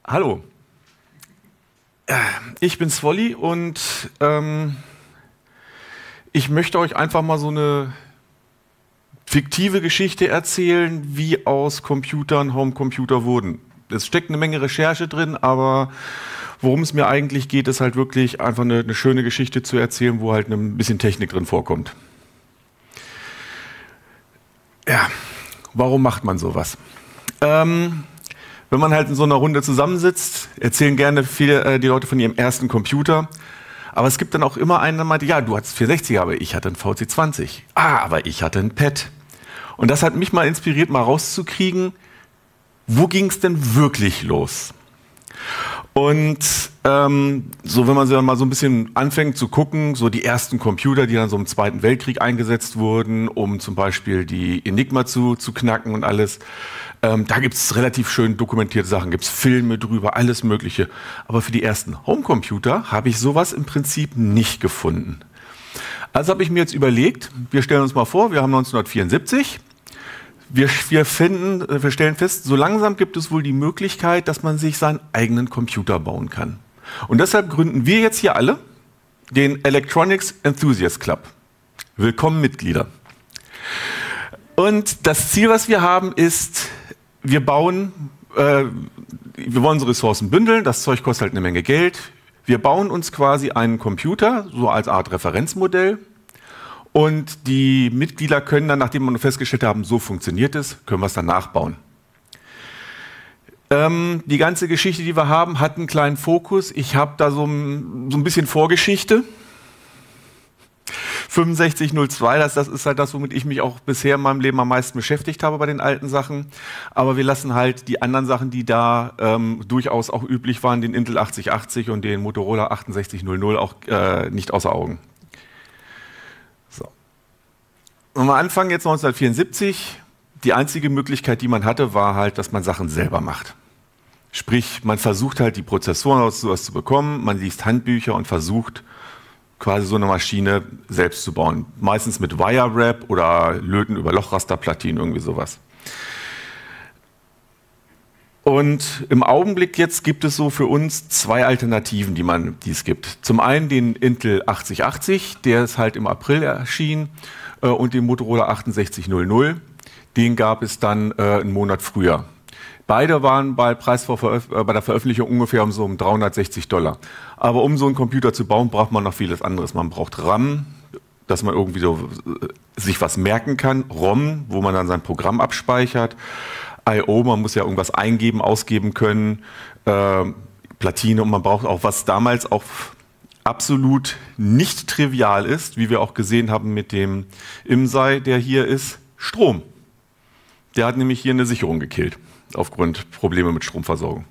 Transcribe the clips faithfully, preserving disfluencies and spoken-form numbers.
Hallo, ich bin Swolly und ähm, ich möchte euch einfach mal so eine fiktive Geschichte erzählen, wie aus Computern Homecomputer wurden. Es steckt eine Menge Recherche drin, aber worum es mir eigentlich geht, ist halt wirklich einfach eine, eine schöne Geschichte zu erzählen, wo halt ein bisschen Technik drin vorkommt. Ja, warum macht man sowas? Ähm, Wenn man halt in so einer Runde zusammensitzt, erzählen gerne viele, äh, die Leute von ihrem ersten Computer. Aber es gibt dann auch immer einen, der meinte, ja, du hattest vierhundertsechziger, aber ich hatte einen V C zwanzig. Ah, aber ich hatte einen P E T. Und das hat mich mal inspiriert, mal rauszukriegen, wo ging es denn wirklich los? Und ähm, so, wenn man sich dann mal so ein bisschen anfängt zu gucken, so die ersten Computer, die dann so im Zweiten Weltkrieg eingesetzt wurden, um zum Beispiel die Enigma zu, zu knacken und alles, ähm, da gibt es relativ schön dokumentierte Sachen, gibt es Filme drüber, alles Mögliche. Aber für die ersten Homecomputer habe ich sowas im Prinzip nicht gefunden. Also habe ich mir jetzt überlegt, wir stellen uns mal vor, wir haben neunzehnhundertvierundsiebzig. Wir, wir, finden, wir stellen fest, so langsam gibt es wohl die Möglichkeit, dass man sich seinen eigenen Computer bauen kann. Und deshalb gründen wir jetzt hier alle den Electronics Enthusiast Club. Willkommen Mitglieder. Und das Ziel, was wir haben, ist, wir bauen, äh, wir wollen unsere Ressourcen bündeln, das Zeug kostet halt eine Menge Geld. Wir bauen uns quasi einen Computer, so als Art Referenzmodell. Und die Mitglieder können dann, nachdem wir festgestellt haben, so funktioniert es, können wir es dann nachbauen. Ähm, die ganze Geschichte, die wir haben, hat einen kleinen Fokus. Ich habe da so ein, so ein bisschen Vorgeschichte. fünfundsechzig null zwei, das, das ist halt das, womit ich mich auch bisher in meinem Leben am meisten beschäftigt habe bei den alten Sachen. Aber wir lassen halt die anderen Sachen, die da ähm, durchaus auch üblich waren, den Intel achtzig achtzig und den Motorola achtundsechzig null null auch äh, nicht außer Augen. Wenn wir anfangen jetzt neunzehnhundertvierundsiebzig, die einzige Möglichkeit, die man hatte, war halt, dass man Sachen selber macht. Sprich, man versucht halt die Prozessoren aus sowas zu bekommen, man liest Handbücher und versucht quasi so eine Maschine selbst zu bauen. Meistens mit Wire-Wrap oder Löten über Lochrasterplatinen, irgendwie sowas. Und im Augenblick jetzt gibt es so für uns zwei Alternativen, die, man, die es gibt. Zum einen den Intel achtzig achtzig, der ist halt im April erschienen, äh, und den Motorola achtundsechzig null null, den gab es dann äh, einen Monat früher. Beide waren bei, Preis vor Veröf äh, bei der Veröffentlichung ungefähr um so um dreihundertsechzig Dollar. Aber um so einen Computer zu bauen, braucht man noch vieles anderes. Man braucht RAM, dass man irgendwie so äh, sich was merken kann, ROM, wo man dann sein Programm abspeichert, I O, man muss ja irgendwas eingeben, ausgeben können, äh, Platine, und man braucht auch, was damals auch absolut nicht trivial ist, wie wir auch gesehen haben mit dem Imsei, der hier ist, Strom. Der hat nämlich hier eine Sicherung gekillt, aufgrund Probleme mit Stromversorgung.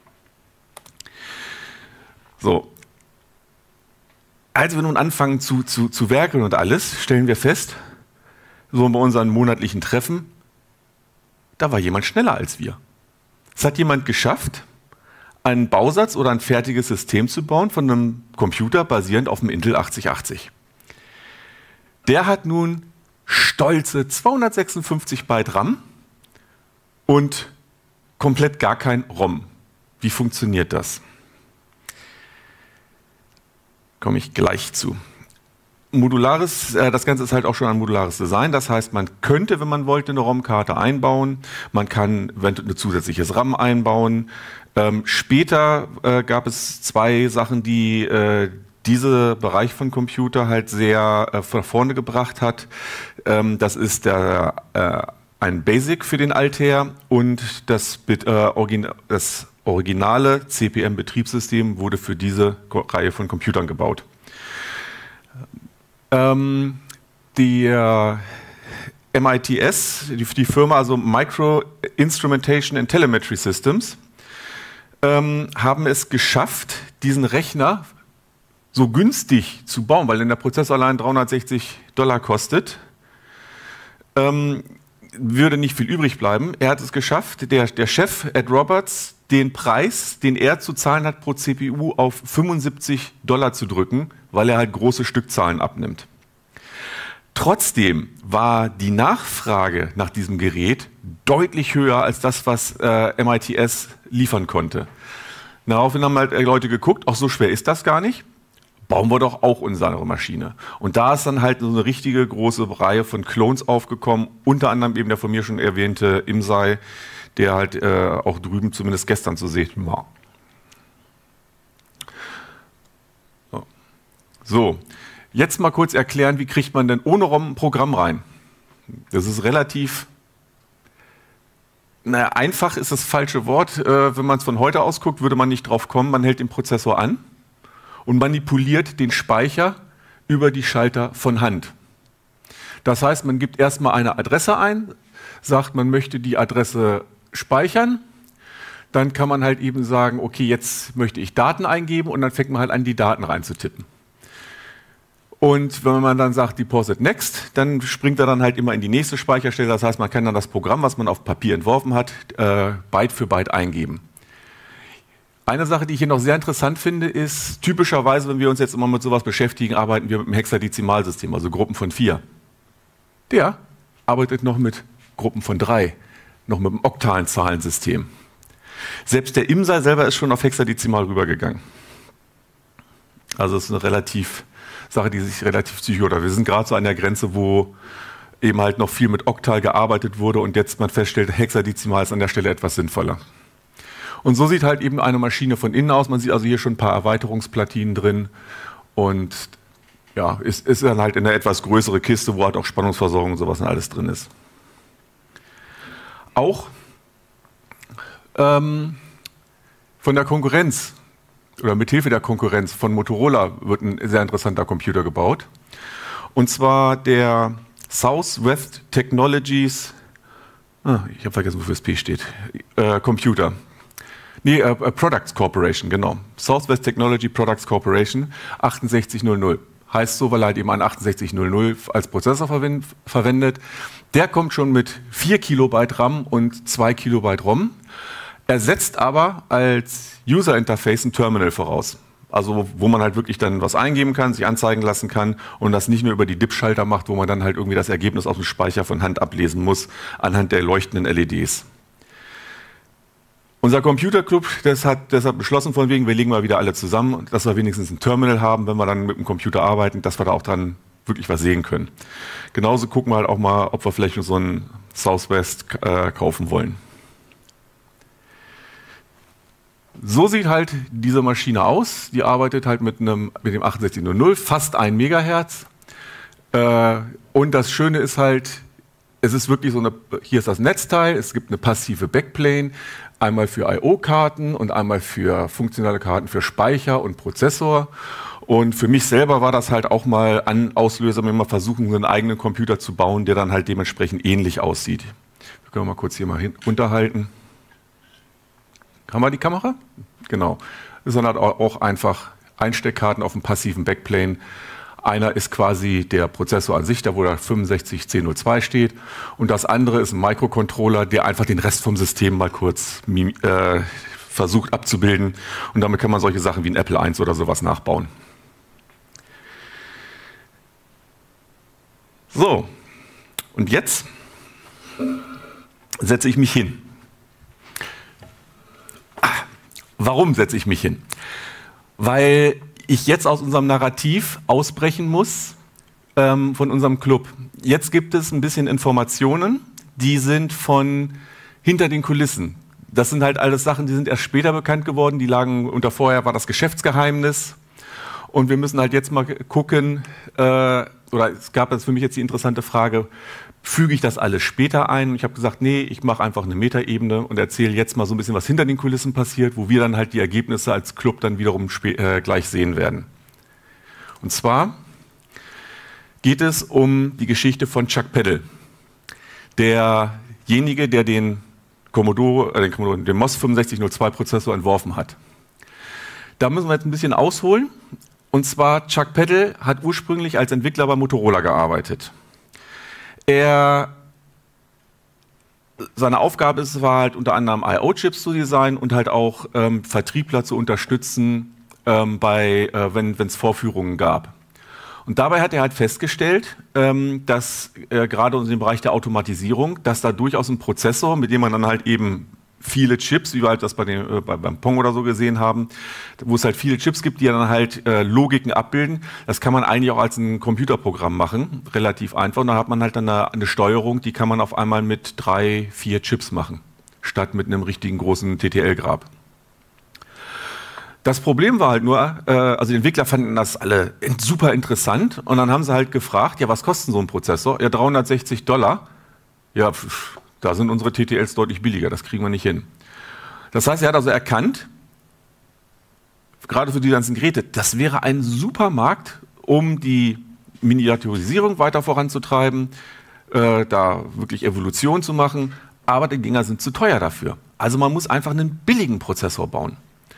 So. Als wir nun anfangen zu, zu, zu werkeln und alles, stellen wir fest, so bei unseren monatlichen Treffen, da war jemand schneller als wir. Es hat jemand geschafft, einen Bausatz oder ein fertiges System zu bauen von einem Computer basierend auf dem Intel achtzig achtzig. Der hat nun stolze zweihundertsechsundfünfzig Byte RAM und komplett gar kein ROM. Wie funktioniert das? Komme ich gleich zu. Modulares, äh, das Ganze ist halt auch schon ein modulares Design, das heißt, man könnte, wenn man wollte, eine ROM-Karte einbauen, man kann ein zusätzliches RAM einbauen. Ähm, später äh, gab es zwei Sachen, die äh, diese Bereich von Computer halt sehr äh, von vorne gebracht hat. Ähm, das ist der, äh, ein BASIC für den Altair und das, äh, Origin das originale C P M-Betriebssystem wurde für diese Reihe von Computern gebaut. Ähm, die äh, M I T S, die, die Firma, also Micro Instrumentation and Telemetry Systems, ähm, haben es geschafft, diesen Rechner so günstig zu bauen, weil denn der Prozessor allein dreihundertsechzig Dollar kostet, ähm, würde nicht viel übrig bleiben. Er hat es geschafft, der, der Chef Ed Roberts, den Preis, den er zu zahlen hat pro C P U, auf fünfundsiebzig Dollar zu drücken, weil er halt große Stückzahlen abnimmt. Trotzdem war die Nachfrage nach diesem Gerät deutlich höher als das, was äh, M I T S liefern konnte. Daraufhin haben halt Leute geguckt, auch so schwer ist das gar nicht, bauen wir doch auch unsere Maschine. Und da ist dann halt so eine richtige große Reihe von Clones aufgekommen, unter anderem eben der von mir schon erwähnte Imsai, der halt äh, auch drüben zumindest gestern zu sehen war. So. so, jetzt mal kurz erklären, wie kriegt man denn ohne ROM ein Programm rein? Das ist relativ, naja, einfach ist das falsche Wort. Äh, wenn man es von heute aus guckt, würde man nicht drauf kommen. Man hält den Prozessor an und manipuliert den Speicher über die Schalter von Hand. Das heißt, man gibt erstmal eine Adresse ein, sagt, man möchte die Adresse speichern, dann kann man halt eben sagen, okay, jetzt möchte ich Daten eingeben und dann fängt man halt an, die Daten reinzutippen. Und wenn man dann sagt, Deposit Next, dann springt er dann halt immer in die nächste Speicherstelle. Das heißt, man kann dann das Programm, was man auf Papier entworfen hat, äh, Byte für Byte eingeben. Eine Sache, die ich hier noch sehr interessant finde, ist, typischerweise, wenn wir uns jetzt immer mit sowas beschäftigen, arbeiten wir mit einem Hexadezimalsystem, also Gruppen von vier. Der arbeitet noch mit Gruppen von drei, noch mit einem oktalen Zahlensystem. Selbst der Imsai selber ist schon auf Hexadezimal rübergegangen. Also es ist eine relativ Sache, die sich relativ zügig, oder wir sind gerade so an der Grenze, wo eben halt noch viel mit Oktal gearbeitet wurde und jetzt man feststellt, Hexadezimal ist an der Stelle etwas sinnvoller. Und so sieht halt eben eine Maschine von innen aus. Man sieht also hier schon ein paar Erweiterungsplatinen drin und ja, ist, ist dann halt in eine etwas größere Kiste, wo halt auch Spannungsversorgung und sowas und alles drin ist. Auch ähm, von der Konkurrenz oder mithilfe der Konkurrenz von Motorola wird ein sehr interessanter Computer gebaut. Und zwar der Southwest Technologies, ah, ich habe vergessen, wofür das P steht, äh, Computer. Nee, äh, Products Corporation, genau. Southwest Technology Products Corporation, achtundsechzig null null. Heißt so, weil er halt eben einen achtundsechzig null null als Prozessor verwend, verwendet. Der kommt schon mit vier Kilobyte RAM und zwei Kilobyte ROM. Er setzt aber als User Interface ein Terminal voraus. Also wo man halt wirklich dann was eingeben kann, sich anzeigen lassen kann und das nicht nur über die D I P-Schalter macht, wo man dann halt irgendwie das Ergebnis aus dem Speicher von Hand ablesen muss, anhand der leuchtenden L E Ds. Unser Computerclub, das hat deshalb beschlossen, von wegen, wir legen mal wieder alle zusammen, dass wir wenigstens ein Terminal haben, wenn wir dann mit dem Computer arbeiten, dass wir da auch dran wirklich was sehen können. Genauso gucken wir halt auch mal, ob wir vielleicht so einen Southwest äh, kaufen wollen. So sieht halt diese Maschine aus. Die arbeitet halt mit, einem, mit dem achtundsechzig null null, fast ein Megahertz. Äh, und das Schöne ist halt, es ist wirklich so eine, hier ist das Netzteil, es gibt eine passive Backplane, einmal für I O-Karten und einmal für funktionale Karten für Speicher und Prozessor. Und für mich selber war das halt auch mal ein Auslöser, wenn wir mal versuchen, einen eigenen Computer zu bauen, der dann halt dementsprechend ähnlich aussieht. Wir können mal kurz hier mal hin, unterhalten. Haben wir die Kamera? Genau. Sondern auch einfach Einsteckkarten auf dem passiven Backplane. Einer ist quasi der Prozessor an sich, da wo da fünfundsechzig zehn null zwei steht. Und das andere ist ein Microcontroller, der einfach den Rest vom System mal kurz äh, versucht abzubilden. Und damit kann man solche Sachen wie ein Apple eins oder sowas nachbauen. So, und jetzt setze ich mich hin. Ah, warum setze ich mich hin? Weil ich jetzt aus unserem Narrativ ausbrechen muss ähm, von unserem Club. Jetzt gibt es ein bisschen Informationen, die sind von hinter den Kulissen. Das sind halt alles Sachen, die sind erst später bekannt geworden, die lagen unter vorher, war das Geschäftsgeheimnis. Und wir müssen halt jetzt mal gucken, äh, oder es gab das für mich jetzt die interessante Frage, füge ich das alles später ein? Und ich habe gesagt, nee, ich mache einfach eine Metaebene und erzähle jetzt mal so ein bisschen, was hinter den Kulissen passiert, wo wir dann halt die Ergebnisse als Club dann wiederum äh, gleich sehen werden. Und zwar geht es um die Geschichte von Chuck Peddle. Derjenige, der den Commodore, äh, den, Commodore, den MOS fünfundsechzig null zwei Prozessor entworfen hat. Da müssen wir jetzt ein bisschen ausholen. Und zwar, Chuck Peddle hat ursprünglich als Entwickler bei Motorola gearbeitet. Er, seine Aufgabe ist, war halt unter anderem I O-Chips zu designen und halt auch ähm, Vertriebler zu unterstützen, ähm, bei, äh, wenn es Vorführungen gab. Und dabei hat er halt festgestellt, ähm, dass äh, gerade in dem Bereich der Automatisierung, dass da durchaus ein Prozessor, mit dem man dann halt eben viele Chips, wie wir halt das bei den, äh, bei, beim Pong oder so gesehen haben, wo es halt viele Chips gibt, die dann halt äh, Logiken abbilden. Das kann man eigentlich auch als ein Computerprogramm machen, relativ einfach. Und da hat man halt dann eine, eine Steuerung, die kann man auf einmal mit drei, vier Chips machen, statt mit einem richtigen großen T T L-Grab. Das Problem war halt nur, äh, also die Entwickler fanden das alle super interessant und dann haben sie halt gefragt, ja, was kostet so ein Prozessor? Ja, dreihundertsechzig Dollar. Ja, pff, da sind unsere T T Ls deutlich billiger, das kriegen wir nicht hin. Das heißt, er hat also erkannt, gerade für die ganzen Geräte, das wäre ein super Markt, um die Miniaturisierung weiter voranzutreiben, äh, da wirklich Evolution zu machen, aber die Dinger sind zu teuer dafür. Also man muss einfach einen billigen Prozessor bauen.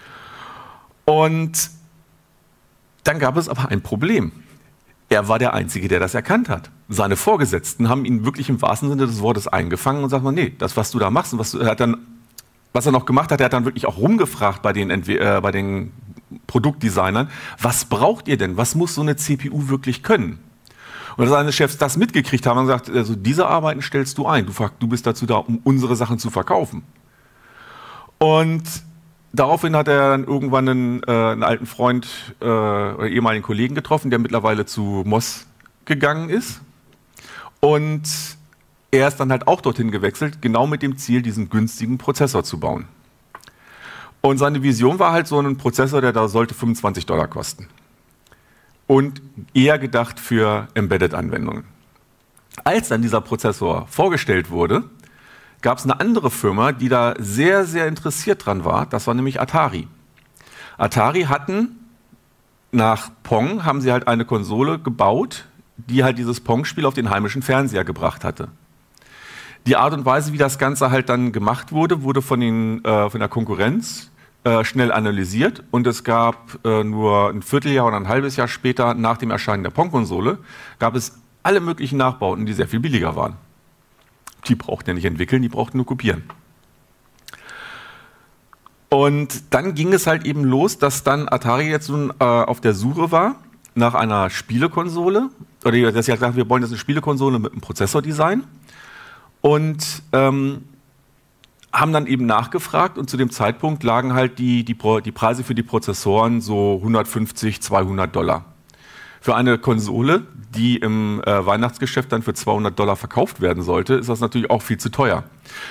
Und dann gab es aber ein Problem. Er war der Einzige, der das erkannt hat. Seine Vorgesetzten haben ihn wirklich im wahrsten Sinne des Wortes eingefangen und sagten, nee, das, was du da machst und was, du, er hat dann, was er noch gemacht hat, er hat dann wirklich auch rumgefragt bei den, äh, bei den Produktdesignern, was braucht ihr denn? Was muss so eine C P U wirklich können? Und als seine Chefs das mitgekriegt haben, haben gesagt, also diese Arbeiten stellst du ein. Du, du bist dazu da, um unsere Sachen zu verkaufen. Und daraufhin hat er dann irgendwann einen, äh, einen alten Freund äh, oder ehemaligen Kollegen getroffen, der mittlerweile zu M O S gegangen ist. Und er ist dann halt auch dorthin gewechselt, genau mit dem Ziel, diesen günstigen Prozessor zu bauen. Und seine Vision war halt so ein Prozessor, der da sollte fünfundzwanzig Dollar kosten. Und eher gedacht für Embedded-Anwendungen. Als dann dieser Prozessor vorgestellt wurde, gab es eine andere Firma, die da sehr, sehr interessiert dran war. Das war nämlich Atari. Atari hatten, nach Pong, haben sie halt eine Konsole gebaut, die halt dieses Pong-Spiel auf den heimischen Fernseher gebracht hatte. Die Art und Weise, wie das Ganze halt dann gemacht wurde, wurde von, den, äh, von der Konkurrenz äh, schnell analysiert. Und es gab äh, nur ein Vierteljahr oder ein halbes Jahr später, nach dem Erscheinen der Pong-Konsole, gab es alle möglichen Nachbauten, die sehr viel billiger waren. Die brauchten ja nicht entwickeln, die brauchten nur kopieren. Und dann ging es halt eben los, dass dann Atari jetzt nun äh, auf der Suche war nach einer Spielekonsole. Oder dass sie halt gesagt, wir wollen jetzt eine Spielekonsole mit einem Prozessordesign. Und ähm, haben dann eben nachgefragt und zu dem Zeitpunkt lagen halt die, die, die Preise für die Prozessoren so hundertfünfzig, zweihundert Dollar. Für eine Konsole, die im äh, Weihnachtsgeschäft dann für zweihundert Dollar verkauft werden sollte, ist das natürlich auch viel zu teuer.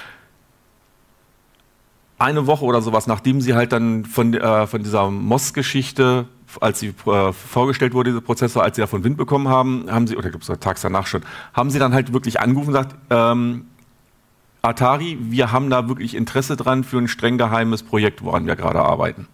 Eine Woche oder sowas, nachdem sie halt dann von, äh, von dieser M O S-Geschichte, als sie äh, vorgestellt wurde, dieser Prozessor, als sie davon Wind bekommen haben, haben sie, oder gibt es tags danach schon, haben sie dann halt wirklich angerufen und gesagt, ähm, Atari, wir haben da wirklich Interesse dran für ein streng geheimes Projekt, woran wir gerade arbeiten.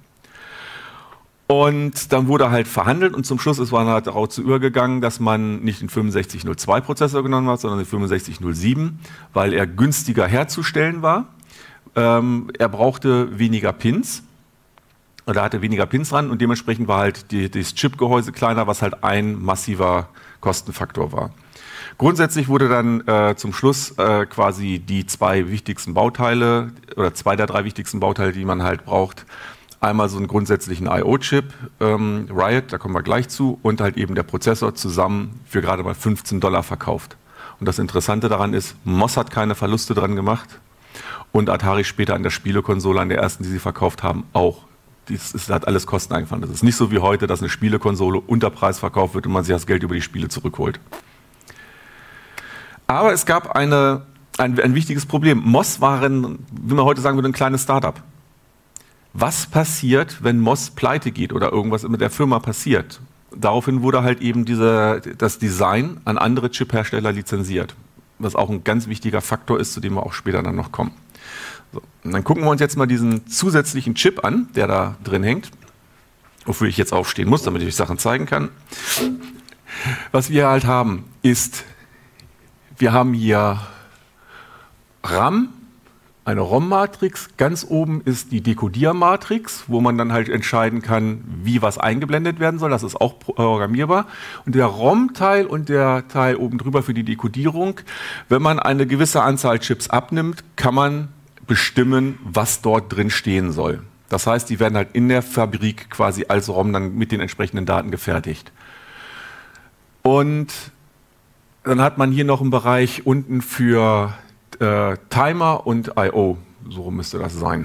Und dann wurde halt verhandelt und zum Schluss ist man halt darauf zu übergegangen, dass man nicht den fünfundsechzig null zwei Prozessor genommen hat, sondern den fünfundsechzig null sieben, weil er günstiger herzustellen war. Ähm, er brauchte weniger Pins, oder hatte weniger Pins dran und dementsprechend war halt die, das Chipgehäuse kleiner, was halt ein massiver Kostenfaktor war. Grundsätzlich wurde dann äh, zum Schluss äh, quasi die zwei wichtigsten Bauteile oder zwei der drei wichtigsten Bauteile, die man halt braucht, einmal so einen grundsätzlichen I O-Chip, ähm, Riot, da kommen wir gleich zu, und halt eben der Prozessor zusammen für gerade mal fünfzehn Dollar verkauft. Und das Interessante daran ist, M O S hat keine Verluste dran gemacht und Atari später an der Spielekonsole, an der ersten, die sie verkauft haben, auch. Das ist, hat alles Kosten eingefahren. Das ist nicht so wie heute, dass eine Spielekonsole unter Preis verkauft wird und man sich das Geld über die Spiele zurückholt. Aber es gab eine, ein, ein wichtiges Problem. M O S waren, wie man heute sagen würde, ein kleines Startup. Was passiert, wenn M O S pleite geht oder irgendwas mit der Firma passiert? Daraufhin wurde halt eben diese, das Design an andere Chip-Hersteller lizenziert, was auch ein ganz wichtiger Faktor ist, zu dem wir auch später dann noch kommen. So, und dann gucken wir uns jetzt mal diesen zusätzlichen Chip an, der da drin hängt, wofür ich jetzt aufstehen muss, damit ich euch Sachen zeigen kann. Was wir halt haben, ist, wir haben hier RAM, eine ROM-Matrix, ganz oben ist die Dekodiermatrix, wo man dann halt entscheiden kann, wie was eingeblendet werden soll, das ist auch programmierbar. Und der ROM-Teil und der Teil oben drüber für die Dekodierung, wenn man eine gewisse Anzahl Chips abnimmt, kann man bestimmen, was dort drin stehen soll. Das heißt, die werden halt in der Fabrik quasi als ROM dann mit den entsprechenden Daten gefertigt. Und dann hat man hier noch einen Bereich unten für äh, Timer und I O, so rum müsste das sein.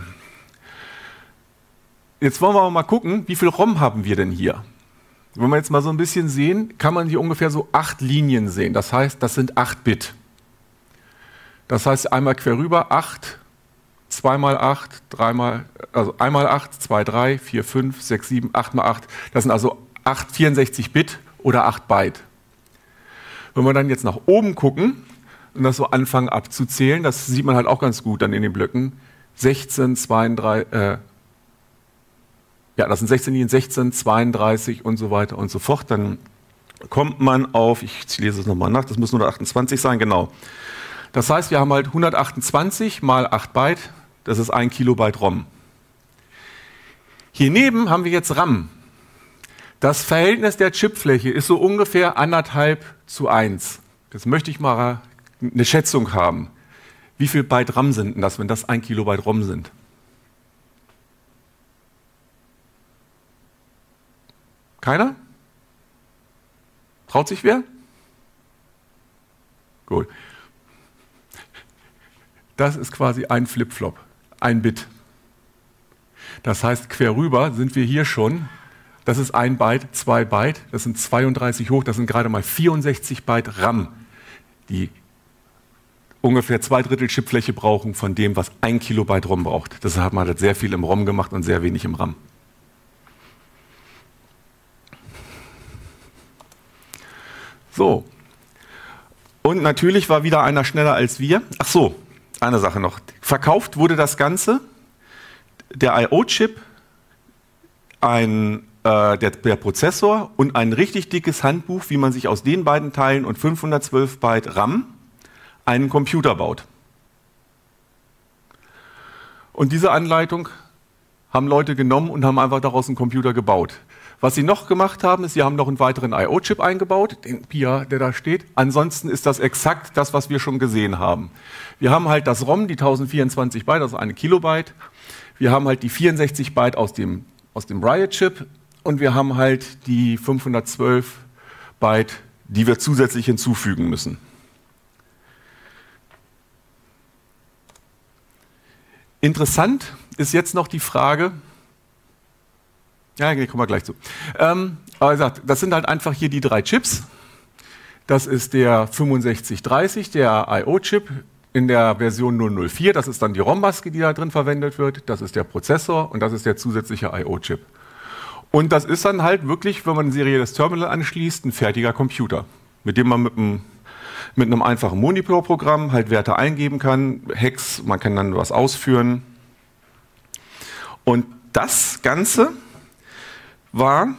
Jetzt wollen wir mal gucken, wie viel ROM haben wir denn hier? Wenn wir jetzt mal so ein bisschen sehen, kann man hier ungefähr so acht Linien sehen. Das heißt, das sind acht Bit. Das heißt, einmal quer rüber acht, zwei mal acht, drei mal, also einmal acht, zwei, drei, vier, fünf, sechs, sieben, acht mal acht. Das sind also acht, vierundsechzig Bit oder acht Byte. Wenn wir dann jetzt nach oben gucken und das so anfangen abzuzählen, das sieht man halt auch ganz gut dann in den Blöcken. sechzehn, zweiunddreißig, äh, ja, das sind sechzehn Linien, sechzehn, zweiunddreißig und so weiter und so fort. Dann kommt man auf, ich lese es nochmal nach, das muss hundertachtundzwanzig sein, genau. Das heißt, wir haben halt hundertachtundzwanzig mal acht Byte, das ist ein Kilobyte ROM. Hier neben haben wir jetzt RAM. Das Verhältnis der Chipfläche ist so ungefähr anderthalb zu eins. Jetzt möchte ich mal eine Schätzung haben. Wie viel Byte RAM sind denn das, wenn das ein Kilobyte ROM sind? Keiner? Traut sich wer? Gut. Das ist quasi ein Flip-Flop, ein Bit. Das heißt, quer rüber sind wir hier schon, das ist ein Byte, zwei Byte, das sind zweiunddreißig hoch, das sind gerade mal vierundsechzig Byte RAM, die ungefähr zwei Drittel Chipfläche brauchen von dem, was ein Kilobyte ROM braucht. Deshalb hat man das sehr viel im ROM gemacht und sehr wenig im RAM. So, und natürlich war wieder einer schneller als wir. Ach so, eine Sache noch. Verkauft wurde das Ganze, der I O-Chip, ein, äh, der, der Prozessor und ein richtig dickes Handbuch, wie man sich aus den beiden Teilen und fünfhundertzwölf Byte RAM einen Computer baut. Und diese Anleitung haben Leute genommen und haben einfach daraus einen Computer gebaut. Was sie noch gemacht haben, ist, sie haben noch einen weiteren I O-Chip eingebaut, den P I A, der da steht. Ansonsten ist das exakt das, was wir schon gesehen haben. Wir haben halt das ROM, die tausendvierundzwanzig Byte, also eine Kilobyte. Wir haben halt die vierundsechzig Byte aus dem, aus dem Riot-Chip und wir haben halt die fünfhundertzwölf Byte, die wir zusätzlich hinzufügen müssen. Interessant ist jetzt noch die Frage, ja, hier kommen wir gleich zu. Ähm, aber wie gesagt, das sind halt einfach hier die drei Chips. Das ist der fünfundsechzig dreißig, der I O-Chip in der Version null null vier. Das ist dann die ROM-Maske, die da drin verwendet wird. Das ist der Prozessor und das ist der zusätzliche I O-Chip. Und das ist dann halt wirklich, wenn man ein serielles Terminal anschließt, ein fertiger Computer, mit dem man mit einem, mit einem einfachen Monitorprogramm halt Werte eingeben kann, Hex, man kann dann was ausführen. Und das Ganze war,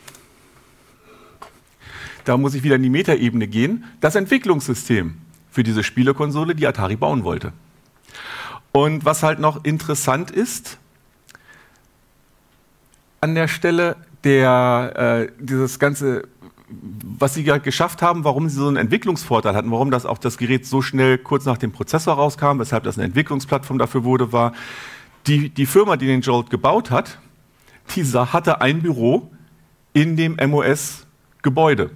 da muss ich wieder in die Metaebene gehen, das Entwicklungssystem für diese Spielekonsole, die Atari bauen wollte. Und was halt noch interessant ist, an der Stelle, der, äh, dieses ganze, was sie geschafft haben, warum sie so einen Entwicklungsvorteil hatten, warum das auch das Gerät so schnell kurz nach dem Prozessor rauskam, weshalb das eine Entwicklungsplattform dafür wurde, war, die, die Firma, die den Jolt gebaut hat, dieser hatte ein Büro in dem M O S-Gebäude.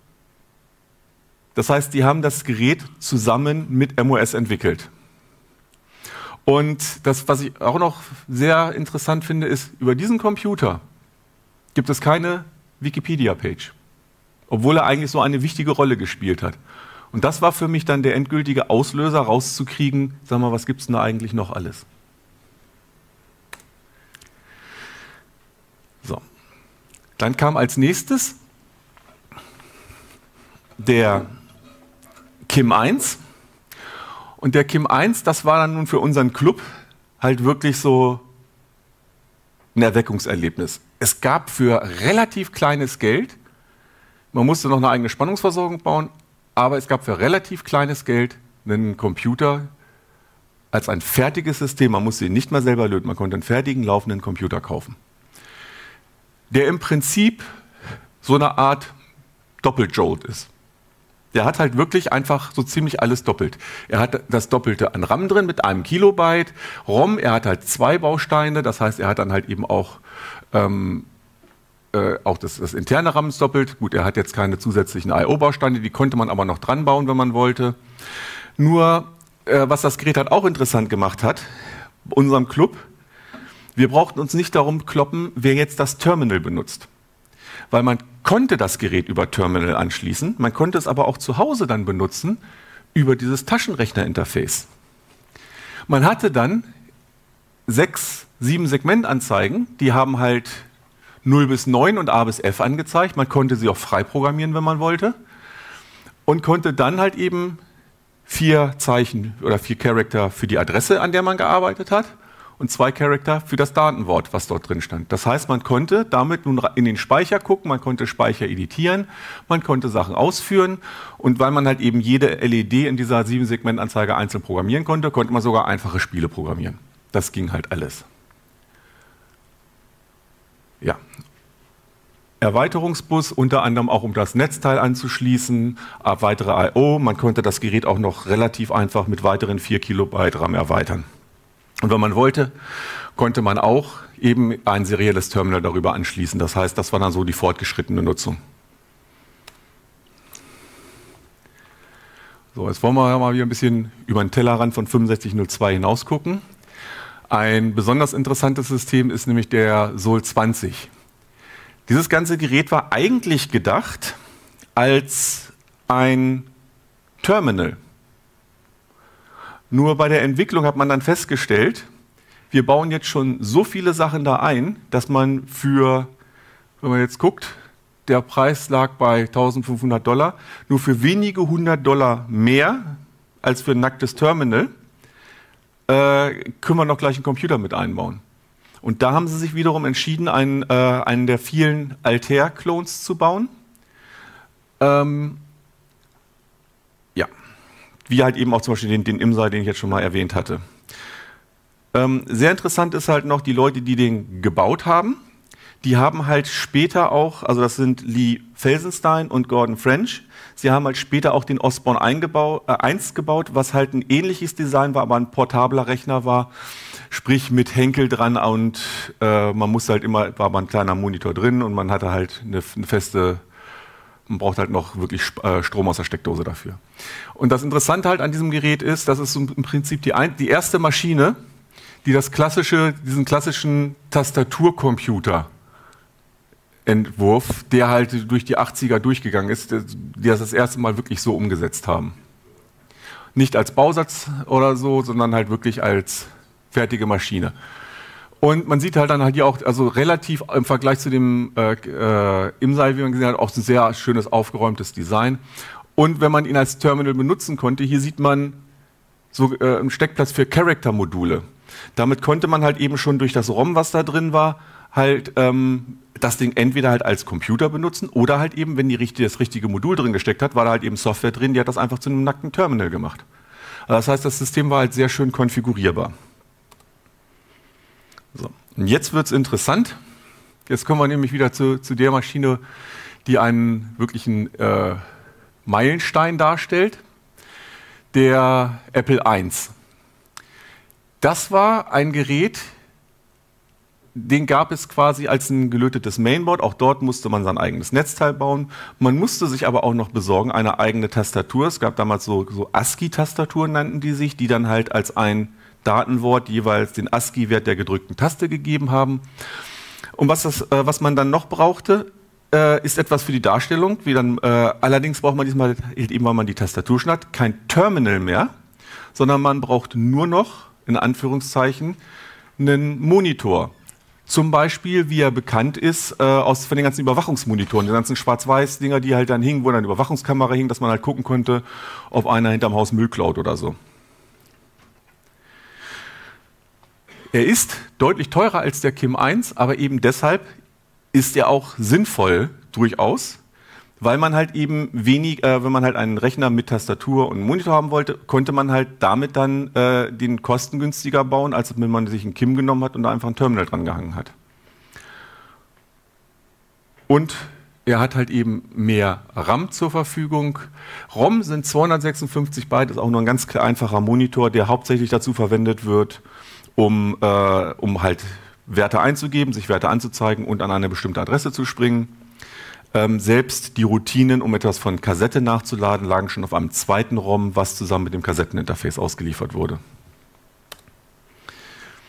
Das heißt, die haben das Gerät zusammen mit M O S entwickelt. Und das, was ich auch noch sehr interessant finde, ist, über diesen Computer gibt es keine Wikipedia-Page, obwohl er eigentlich so eine wichtige Rolle gespielt hat. Und das war für mich dann der endgültige Auslöser, rauszukriegen, sag mal, was gibt es denn da eigentlich noch alles? So. Dann kam als nächstes der Kim eins. Und der Kim eins, das war dann nun für unseren Club halt wirklich so ein Erweckungserlebnis. Es gab für relativ kleines Geld, man musste noch eine eigene Spannungsversorgung bauen, aber es gab für relativ kleines Geld einen Computer als ein fertiges System. Man musste ihn nicht mehr selber löten, man konnte einen fertigen, laufenden Computer kaufen, der im Prinzip so eine Art Doppeljolt ist. Der hat halt wirklich einfach so ziemlich alles doppelt. Er hat das Doppelte an RAM drin mit einem Kilobyte, ROM, er hat halt zwei Bausteine, das heißt, er hat dann halt eben auch, ähm, äh, auch das, das interne RAM ist doppelt. Gut, er hat jetzt keine zusätzlichen I O-Bausteine, die konnte man aber noch dran bauen, wenn man wollte. Nur, äh, was das Gerät halt auch interessant gemacht hat, unserem Club, wir brauchten uns nicht darum kloppen, wer jetzt das Terminal benutzt. Weil man konnte das Gerät über Terminal anschließen, man konnte es aber auch zu Hause dann benutzen über dieses Taschenrechner-Interface. Man hatte dann sechs, sieben Segmentanzeigen, die haben halt null bis neun und A bis F angezeigt. Man konnte sie auch frei programmieren, wenn man wollte. Und konnte dann halt eben vier Zeichen oder vier Charakter für die Adresse, an der man gearbeitet hat, und zwei Charakter für das Datenwort, was dort drin stand. Das heißt, man konnte damit nun in den Speicher gucken, man konnte Speicher editieren, man konnte Sachen ausführen, und weil man halt eben jede L E D in dieser sieben Segmentanzeige einzeln programmieren konnte, konnte man sogar einfache Spiele programmieren. Das ging halt alles. Ja. Erweiterungsbus, unter anderem auch um das Netzteil anzuschließen, weitere I O. Man konnte das Gerät auch noch relativ einfach mit weiteren vier Kilobyte RAM erweitern. Und wenn man wollte, konnte man auch eben ein serielles Terminal darüber anschließen. Das heißt, das war dann so die fortgeschrittene Nutzung. So, jetzt wollen wir mal wieder ein bisschen über den Tellerrand von fünfundsechzig null zwei hinaus gucken. Ein besonders interessantes System ist nämlich der S O L zwanzig. Dieses ganze Gerät war eigentlich gedacht als ein Terminal. Nur bei der Entwicklung hat man dann festgestellt, wir bauen jetzt schon so viele Sachen da ein, dass man für, wenn man jetzt guckt, der Preis lag bei eintausendfünfhundert Dollar, nur für wenige hundert Dollar mehr als für ein nacktes Terminal, äh, können wir noch gleich einen Computer mit einbauen. Und da haben sie sich wiederum entschieden, einen, äh, einen der vielen Altair-Clones zu bauen. Ähm, ja, wie halt eben auch zum Beispiel den, den I M S I, den ich jetzt schon mal erwähnt hatte. Ähm, sehr interessant ist halt noch, die Leute, die den gebaut haben, die haben halt später auch, also das sind Lee Felsenstein und Gordon French, sie haben halt später auch den Osborne eins gebaut, was halt ein ähnliches Design war, aber ein portabler Rechner war, sprich mit Henkel dran, und äh, man musste halt immer, war aber ein kleiner Monitor drin und man hatte halt eine, eine feste, man braucht halt noch wirklich äh, Strom aus der Steckdose dafür. Und das Interessante halt an diesem Gerät ist, das ist so im Prinzip die, ein, die erste Maschine, die das klassische, diesen klassischen Tastaturcomputer Entwurf, der halt durch die achtziger durchgegangen ist, die das das erste Mal wirklich so umgesetzt haben. Nicht als Bausatz oder so, sondern halt wirklich als fertige Maschine. Und man sieht halt dann halt hier auch, also relativ im Vergleich zu dem äh, äh, I M S I, wie man gesehen hat, auch ein sehr schönes aufgeräumtes Design. Und wenn man ihn als Terminal benutzen konnte, hier sieht man so äh, einen Steckplatz für Character-Module. Damit konnte man halt eben schon durch das ROM, was da drin war, halt ähm, das Ding entweder halt als Computer benutzen oder halt eben, wenn die richtige, das richtige Modul drin gesteckt hat, war da halt eben Software drin, die hat das einfach zu einem nackten Terminal gemacht. Also das heißt, das System war halt sehr schön konfigurierbar. So. Und jetzt wird es interessant. Jetzt kommen wir nämlich wieder zu, zu der Maschine, die einen wirklichen äh, Meilenstein darstellt, der Apple eins. Das war ein Gerät, den gab es quasi als ein gelötetes Mainboard. Auch dort musste man sein eigenes Netzteil bauen. Man musste sich aber auch noch besorgen, eine eigene Tastatur. Es gab damals so, so ASCII-Tastaturen, nannten die sich, die dann halt als ein Datenwort jeweils den ASCII-Wert der gedrückten Taste gegeben haben. Und was, das, äh, was man dann noch brauchte, äh, ist etwas für die Darstellung. Wie dann, äh, allerdings braucht man diesmal, eben weil man die Tastatur schon hat, kein Terminal mehr, sondern man braucht nur noch, in Anführungszeichen, einen Monitor. Zum Beispiel, wie er bekannt ist, äh, aus, von den ganzen Überwachungsmonitoren, die ganzen Schwarz-Weiß-Dinger, die halt dann hingen, wo dann eine Überwachungskamera hing, dass man halt gucken konnte, ob einer hinterm Haus Müll klaut oder so. Er ist deutlich teurer als der Kim eins, aber eben deshalb ist er auch sinnvoll durchaus, weil man halt eben wenig, äh, wenn man halt einen Rechner mit Tastatur und Monitor haben wollte, konnte man halt damit dann äh, den kostengünstiger bauen, als wenn man sich einen Kim genommen hat und da einfach ein Terminal dran gehangen hat. Und er hat halt eben mehr RAM zur Verfügung. ROM sind zweihundertsechsundfünfzig Byte, ist auch nur ein ganz einfacher Monitor, der hauptsächlich dazu verwendet wird, um, äh, um halt Werte einzugeben, sich Werte anzuzeigen und an eine bestimmte Adresse zu springen. Ähm, selbst die Routinen, um etwas von Kassette nachzuladen, lagen schon auf einem zweiten ROM, was zusammen mit dem Kassetteninterface ausgeliefert wurde.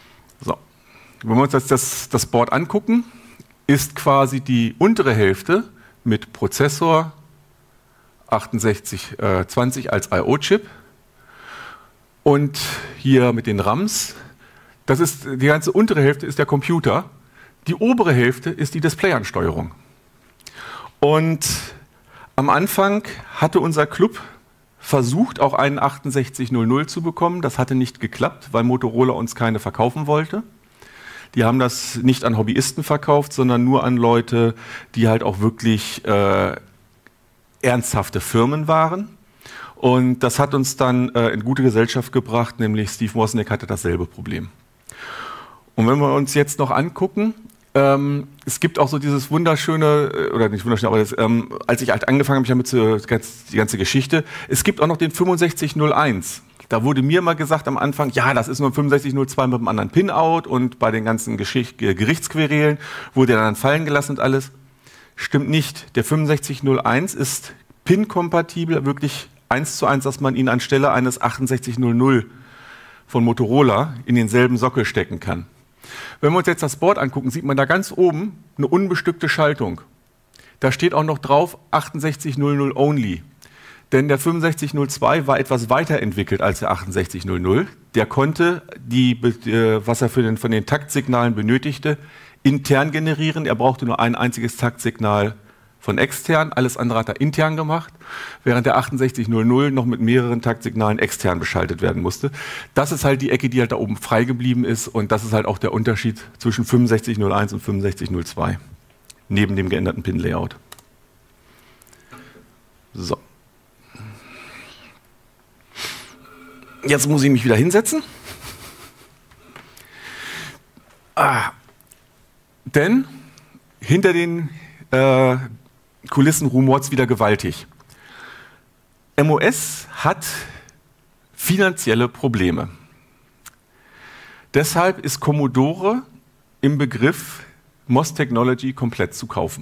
wenn wir uns das, das, das Board angucken, ist quasi die untere Hälfte mit Prozessor achtundsechzig zwanzig als I O-Chip und hier mit den RAMs. Das ist, die ganze untere Hälfte ist der Computer. Die obere Hälfte ist die Displayansteuerung. Und am Anfang hatte unser Club versucht, auch einen achtundsechzig null null zu bekommen. Das hatte nicht geklappt, weil Motorola uns keine verkaufen wollte. Die haben das nicht an Hobbyisten verkauft, sondern nur an Leute, die halt auch wirklich äh, ernsthafte Firmen waren. Und das hat uns dann äh, in gute Gesellschaft gebracht, nämlich Steve Wozniak hatte dasselbe Problem. Und wenn wir uns jetzt noch angucken, ähm, es gibt auch so dieses wunderschöne, oder nicht wunderschön, aber das, ähm, als ich halt angefangen habe, ich habe mit so, die ganze Geschichte, es gibt auch noch den fünfundsechzig null eins. Da wurde mir mal gesagt am Anfang, ja, das ist nur ein fünfundsechzig null zwei mit einem anderen Pinout und bei den ganzen Geschicht Gerichtsquerelen wurde er dann fallen gelassen und alles. Stimmt nicht. Der fünfundsechzig null eins ist Pin-kompatibel, wirklich eins zu eins, dass man ihn anstelle eines achtundsechzig null null von Motorola in denselben Sockel stecken kann. Wenn wir uns jetzt das Board angucken, sieht man da ganz oben eine unbestückte Schaltung. Da steht auch noch drauf achtundsechzig null null only. Denn der fünfundsechzig null zwei war etwas weiterentwickelt als der achtundsechzig null null. Der konnte, die, was er für den, von den Taktsignalen benötigte, intern generieren. Er brauchte nur ein einziges Taktsignal von extern, alles andere hat er intern gemacht, während der achtundsechzig null null noch mit mehreren Taktsignalen extern beschaltet werden musste. Das ist halt die Ecke, die halt da oben frei geblieben ist und das ist halt auch der Unterschied zwischen fünfundsechzig null eins und fünfundsechzig null zwei, neben dem geänderten Pin-Layout. So. Jetzt muss ich mich wieder hinsetzen. Ah. Denn hinter den äh, Kulissen rumort es wieder gewaltig. M O S hat finanzielle Probleme. Deshalb ist Commodore im Begriff, M O S Technology komplett zu kaufen.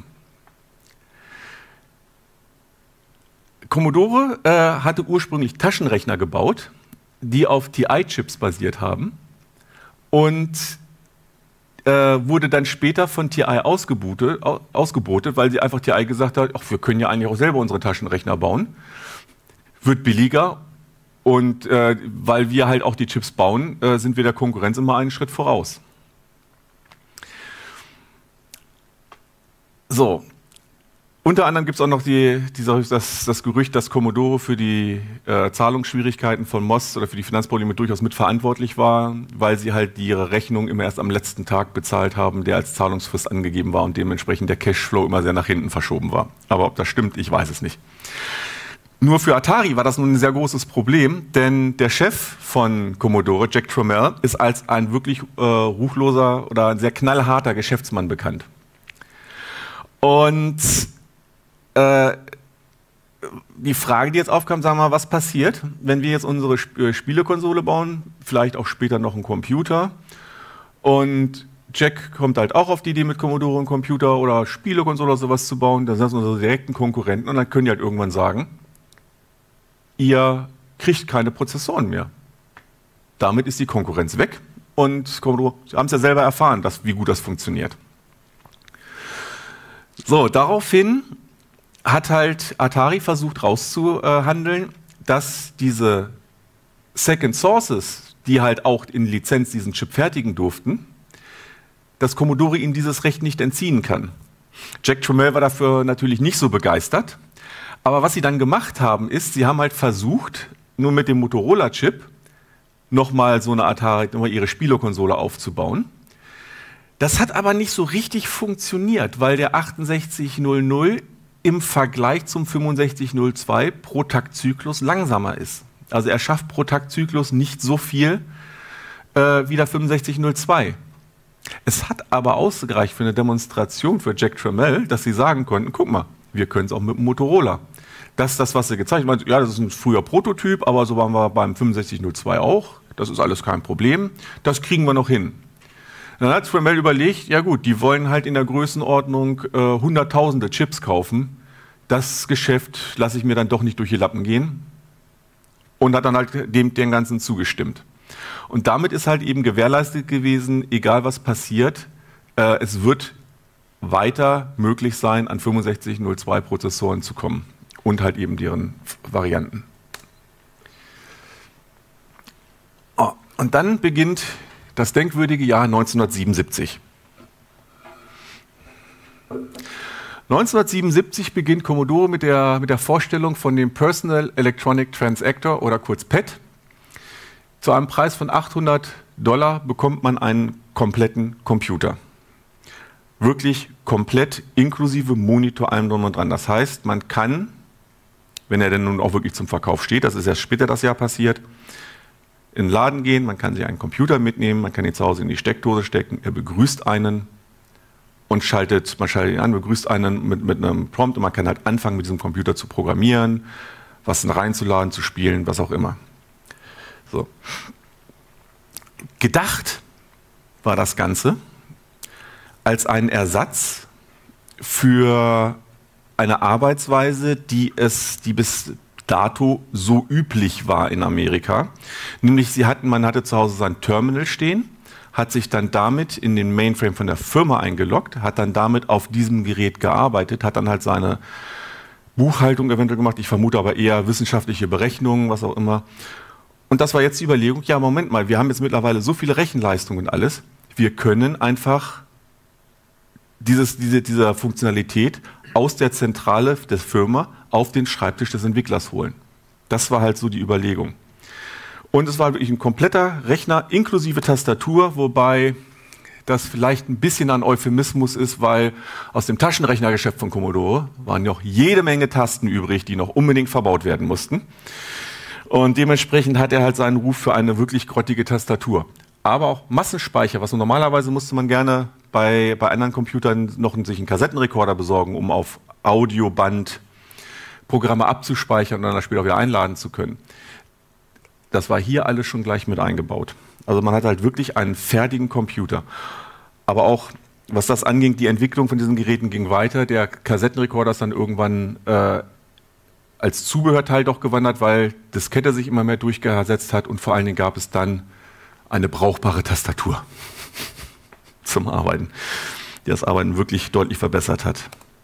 Commodore äh, hatte ursprünglich Taschenrechner gebaut, die auf T I-Chips basiert haben und äh, wurde dann später von T I ausgebotet, ausgebotet, weil sie einfach T I gesagt hat, ach, wir können ja eigentlich auch selber unsere Taschenrechner bauen, wird billiger und äh, weil wir halt auch die Chips bauen, äh, sind wir der Konkurrenz immer einen Schritt voraus. So. Unter anderem gibt es auch noch die, dieser, das, das Gerücht, dass Commodore für die äh, Zahlungsschwierigkeiten von M O S oder für die Finanzprobleme durchaus mitverantwortlich war, weil sie halt ihre Rechnung immer erst am letzten Tag bezahlt haben, der als Zahlungsfrist angegeben war und dementsprechend der Cashflow immer sehr nach hinten verschoben war. Aber ob das stimmt, ich weiß es nicht. Nur für Atari war das nun ein sehr großes Problem, denn der Chef von Commodore, Jack Tramiel, ist als ein wirklich äh, ruchloser oder ein sehr knallharter Geschäftsmann bekannt. Und die Frage, die jetzt aufkam, sagen wir mal, was passiert, wenn wir jetzt unsere Sp- Spielekonsole bauen, vielleicht auch später noch einen Computer und Jack kommt halt auch auf die Idee, mit Commodore einen Computer oder Spielekonsole oder sowas zu bauen, dann sind das unsere direkten Konkurrenten und dann können die halt irgendwann sagen, ihr kriegt keine Prozessoren mehr. Damit ist die Konkurrenz weg und Commodore, Sie haben es ja selber erfahren, dass, wie gut das funktioniert. So, daraufhin hat halt Atari versucht rauszuhandeln, dass diese Second Sources, die halt auch in Lizenz diesen Chip fertigen durften, dass Commodore ihnen dieses Recht nicht entziehen kann. Jack Tramiel war dafür natürlich nicht so begeistert, aber was sie dann gemacht haben, ist, sie haben halt versucht, nur mit dem Motorola-Chip nochmal so eine Atari, nochmal ihre Spielekonsole aufzubauen. Das hat aber nicht so richtig funktioniert, weil der achtundsechzig null null im Vergleich zum fünfundsechzig null zwei pro Taktzyklus langsamer ist. Also er schafft pro Taktzyklus nicht so viel äh, wie der fünfundsechzig null zwei. Es hat aber ausgereicht für eine Demonstration für Jack Tramiel, dass sie sagen konnten, guck mal, wir können es auch mit dem Motorola. Das ist das, was sie gezeigt haben. Ja, das ist ein früher Prototyp, aber so waren wir beim fünfundsechzig null zwei auch. Das ist alles kein Problem. Das kriegen wir noch hin. Dann hat Tramiel überlegt, ja gut, die wollen halt in der Größenordnung äh, hunderttausende Chips kaufen. Das Geschäft lasse ich mir dann doch nicht durch die Lappen gehen. Und hat dann halt dem, dem Ganzen zugestimmt. Und damit ist halt eben gewährleistet gewesen, egal was passiert, äh, es wird weiter möglich sein, an fünfundsechzig null zwei Prozessoren zu kommen und halt eben deren Varianten. Oh, und dann beginnt das denkwürdige Jahr neunzehnhundertsiebenundsiebzig. neunzehnhundertsiebenundsiebzig beginnt Commodore mit der, mit der Vorstellung von dem Personal Electronic Transactor oder kurz P E T. Zu einem Preis von achthundert Dollar bekommt man einen kompletten Computer. Wirklich komplett inklusive Monitor, allem drum und dran. Das heißt, man kann, wenn er denn nun auch wirklich zum Verkauf steht, das ist erst später das Jahr passiert, in den Laden gehen, man kann sich einen Computer mitnehmen, man kann ihn zu Hause in die Steckdose stecken, er begrüßt einen und schaltet, man schaltet ihn an, begrüßt einen mit, mit einem Prompt und man kann halt anfangen, mit diesem Computer zu programmieren, was reinzuladen, zu spielen, was auch immer. So. Gedacht war das Ganze als ein Ersatz für eine Arbeitsweise, die es, die bis dato so üblich war in Amerika. Nämlich sie hatten, man hatte zu Hause sein Terminal stehen, hat sich dann damit in den Mainframe von der Firma eingeloggt, hat dann damit auf diesem Gerät gearbeitet, hat dann halt seine Buchhaltung eventuell gemacht, ich vermute aber eher wissenschaftliche Berechnungen, was auch immer. Und das war jetzt die Überlegung, ja Moment mal, wir haben jetzt mittlerweile so viele Rechenleistungen und alles, wir können einfach dieses, diese, diese Funktionalität aus der Zentrale der Firma auf den Schreibtisch des Entwicklers holen. Das war halt so die Überlegung. Und es war wirklich ein kompletter Rechner inklusive Tastatur, wobei das vielleicht ein bisschen ein Euphemismus ist, weil aus dem Taschenrechnergeschäft von Commodore waren noch jede Menge Tasten übrig, die noch unbedingt verbaut werden mussten. Und dementsprechend hat er halt seinen Ruf für eine wirklich grottige Tastatur. Aber auch Massenspeicher, was normalerweise musste man gerne bei, bei anderen Computern noch sich einen Kassettenrekorder besorgen, um auf Audioband Programme abzuspeichern und dann später wieder einladen zu können. Das war hier alles schon gleich mit eingebaut. Also man hat halt wirklich einen fertigen Computer. Aber auch, was das anging, die Entwicklung von diesen Geräten ging weiter. Der Kassettenrekorder ist dann irgendwann äh, als Zubehörteil doch gewandert, weil Diskette sich immer mehr durchgesetzt hat und vor allen Dingen gab es dann eine brauchbare Tastatur zum Arbeiten, die das Arbeiten wirklich deutlich verbessert hat.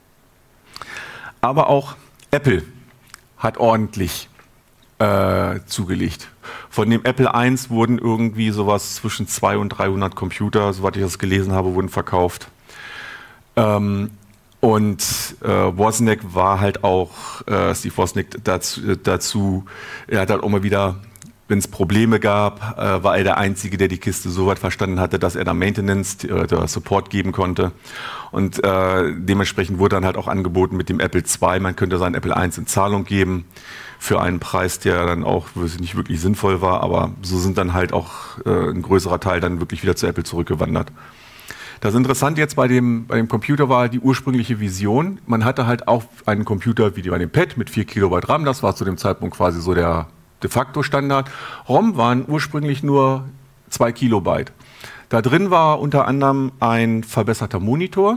Aber auch Apple hat ordentlich äh, zugelegt. Von dem Apple eins wurden irgendwie sowas zwischen zweihundert und dreihundert Computer, soweit ich das gelesen habe, wurden verkauft. Ähm, und äh, Wozniak war halt auch, äh, Steve Wozniak dazu, dazu, er hat halt auch mal wieder, wenn es Probleme gab, äh, war er der Einzige, der die Kiste so weit verstanden hatte, dass er da Maintenance oder Support geben konnte. Und äh, dementsprechend wurde dann halt auch angeboten mit dem Apple zwei, man könnte seinen Apple eins in Zahlung geben für einen Preis, der dann auch nicht wirklich sinnvoll war, aber so sind dann halt auch äh, ein größerer Teil dann wirklich wieder zu Apple zurückgewandert. Das Interessante jetzt bei dem, bei dem Computer war die ursprüngliche Vision. Man hatte halt auch einen Computer wie bei dem P E T mit vier Kilobyte RAM, das war zu dem Zeitpunkt quasi so der de facto Standard. ROM waren ursprünglich nur zwei Kilobyte. Da drin war unter anderem ein verbesserter Monitor,